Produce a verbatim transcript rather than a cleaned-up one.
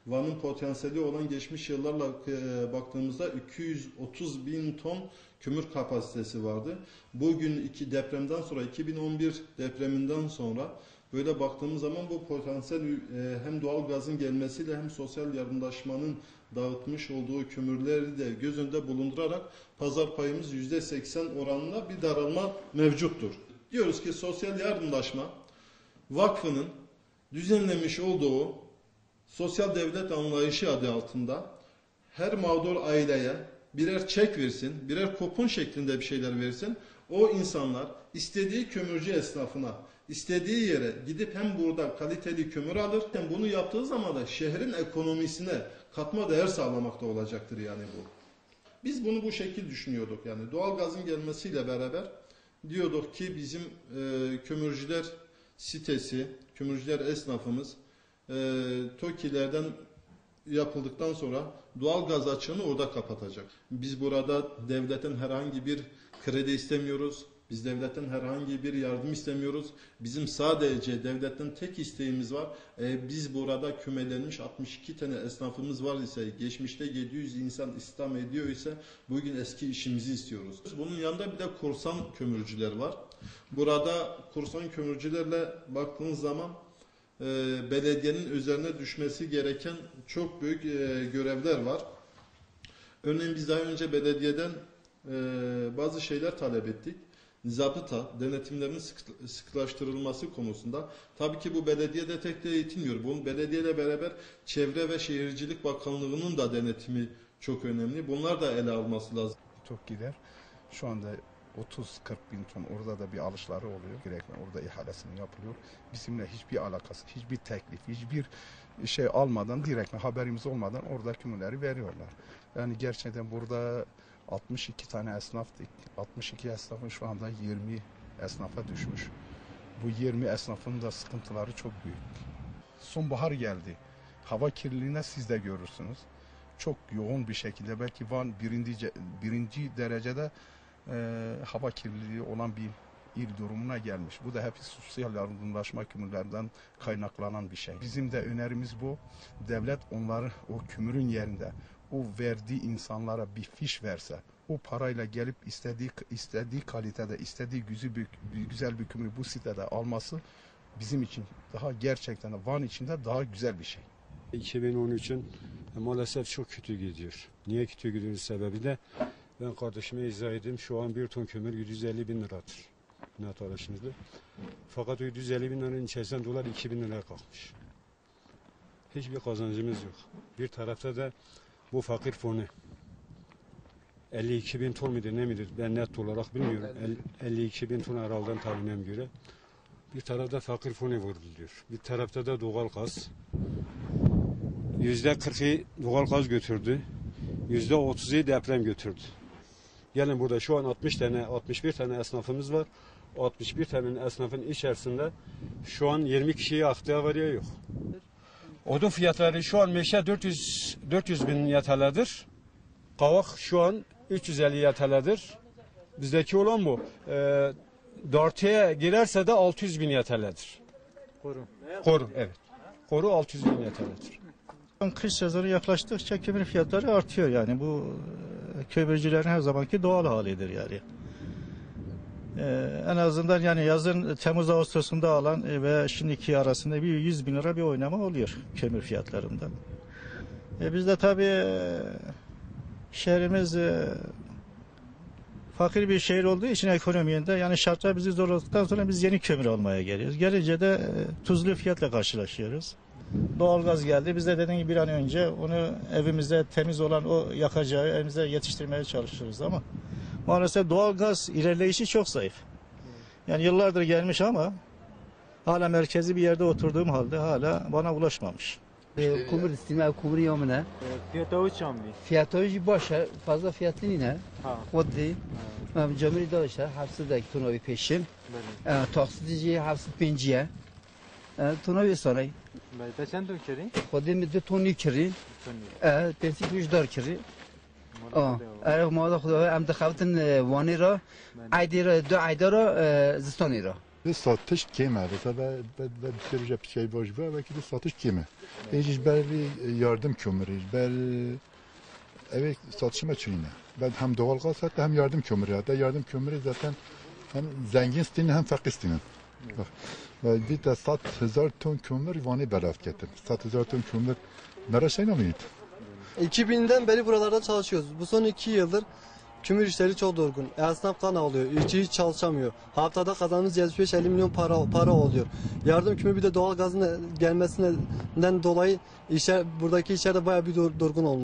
Van'ın potansiyeli olan geçmiş yıllarla e, baktığımızda iki yüz otuz bin ton kömür kapasitesi vardı. Bugün iki depremden sonra, iki bin on bir depreminden sonra böyle baktığımız zaman bu potansiyel e, hem doğal gazın gelmesiyle hem sosyal yardımlaşmanın dağıtmış olduğu kömürleri de göz önünde bulundurarak pazar payımız yüzde seksen oranında bir daralma mevcuttur. Diyoruz ki sosyal yardımlaşma vakfının düzenlemiş olduğu sosyal devlet anlayışı adı altında her mağdur aileye birer çek versin, birer kupon şeklinde bir şeyler versin. O insanlar istediği kömürcü esnafına, istediği yere gidip hem burada kaliteli kömür alır, hem bunu yaptığı zaman da şehrin ekonomisine katma değer sağlamakta olacaktır yani bu. Biz bunu bu şekil düşünüyorduk yani doğal gazın gelmesiyle beraber diyorduk ki bizim e, kömürcüler sitesi, kömürcüler esnafımız e, TOKİ'lerden yapıldıktan sonra doğal gaz açığını orada kapatacak. Biz burada devletin herhangi bir kredi istemiyoruz. Biz devletten herhangi bir yardım istemiyoruz. Bizim sadece devletten tek isteğimiz var. Ee, biz burada kümelenmiş altmış iki tane esnafımız var ise, geçmişte yedi yüz insan istihdam ediyor ise bugün eski işimizi istiyoruz. Bunun yanında bir de korsan kömürcüler var. Burada korsan kömürcülerle baktığınız zaman e, belediyenin üzerine düşmesi gereken çok büyük e, görevler var. Örneğin biz daha önce belediyeden e, bazı şeyler talep ettik. Zabıta, denetimlerin sık, sıklaştırılması konusunda. Tabii ki bu belediyede tek de yetinmiyor. Bu belediyeyle beraber Çevre ve Şehircilik Bakanlığı'nın da denetimi çok önemli. Bunlar da ele alması lazım. Çok gider. Şu anda otuz kırk bin ton orada da bir alışları oluyor. Direktmen orada ihalesini yapılıyor. Bizimle hiçbir alakası, hiçbir teklif, hiçbir şey almadan, direktmen haberimiz olmadan orada kömürleri veriyorlar. Yani gerçekten burada altmış iki tane esnaftık. altmış iki esnafın şu anda yirmi esnafa düşmüş. Bu yirmi esnafın da sıkıntıları çok büyük. Sonbahar geldi. Hava kirliliğine siz de görürsünüz. Çok yoğun bir şekilde belki Van birinci, birinci derecede e, hava kirliliği olan bir il durumuna gelmiş. Bu da hep sosyal yardımlaşma kömürlerden kaynaklanan bir şey. Bizim de önerimiz bu. Devlet onları o kömürün yerinde o verdiği insanlara bir fiş verse, o parayla gelip istediği istediği kalitede, istediği güzel bir, güzel bir kömürü bu sitede alması bizim için daha gerçekten Van içinde daha güzel bir şey. iki bin on üçün maalesef çok kötü gidiyor. Niye kötü gidiyor sebebi de ben kardeşime izah edeyim. Şu an bir ton kömür yedi yüz elli bin liradır. Net alışımızda. Fakat o yedi yüz elli bin liranın içerisinden dolar iki bin liraya kalkmış. Hiçbir kazancımız yok. Bir tarafta da bu fakir fonu. elli iki bin ton midir ne midir ben net olarak bilmiyorum. elli iki bin ton herhalde tahminem göre. Bir tarafta fakir fonu vuruluyor. Bir tarafta da doğal gaz. Yüzde kırkı doğal gaz götürdü. Yüzde otuzu deprem götürdü. Yani burada şu an altmış tane, altmış bir tane esnafımız var. altmış bir tane esnafın içerisinde şu an yirmi kişiye aktığa varıyor yok. Odun fiyatları şu an meşe dört yüz, dört yüz bin Y T L'dir. Kavak şu an üç yüz elli Y T L'dir. Bizdeki olan bu. E, Dartıya girerse de altı yüz bin Y T L'dir. Koru. Koru, evet. Koru altı yüz bin Y T L'dir. Kış sezonu yaklaştıkça kömür fiyatları artıyor yani bu kömürcülerin her zamanki doğal halidir yani. Ee, en azından yani yazın Temmuz Ağustos'unda alan ve şimdiki arasında bir yüz bin lira bir oynama oluyor kömür fiyatlarında. E biz de tabii şehrimiz e, fakir bir şehir olduğu için ekonomide yani şartlar bizi zorladıktan sonra biz yeni kömür almaya geliyoruz. Gelince de e, tuzlu fiyatla karşılaşıyoruz. Doğalgaz geldi. Biz de dediğim gibi bir an önce onu evimizde temiz olan o yakacağı evimize yetiştirmeye çalışıyoruz ama maalesef doğalgaz ilerleyişi çok zayıf. Yani yıllardır gelmiş ama hala merkezi bir yerde oturduğum halde hala bana ulaşmamış. Kumur istime kumur yomine. Fiyatı çamlı. Fiyatı başa fazla fiyatlı ne? Ha. Koddi. Am cemri daşa hafsı da tonovi peşin. Taksidici hafsı penciye. Tonovi saray. Ben çend ton kiri? Koddi mi de toni kiri. Toni. Pensi kujdar kiri. آه اره ما دا خدا هم دخوتن وانی را عیدی را دو عیده را زستانی را Ve satış kime? Mesela ben ben bir bir şey boş ver belki de satış kime? Hiç belli yardım kömürü, belli evet satışıma çiğne. Ben hem doğal gaz hatta hem yardım kömürü. Hatta yardım kömürü zaten hem zengin sitinin hem fakir sitinin. Bak. Ve bir de sat hızar ton kömür vani beraf getir. Sat hızar ton kömür nereye şey ne miydi? iki binden beri buralarda çalışıyoruz. Bu son iki yıldır kömür işleri çok durgun. Esnaf kan alıyor. İşçi hiç çalışamıyor. Haftada kazandığımız yetmiş beş elli milyon para para oluyor. Yardım kömür bir de doğal gazın gelmesinden dolayı işler, buradaki işler de bayağı bir dur- durgun olmuş.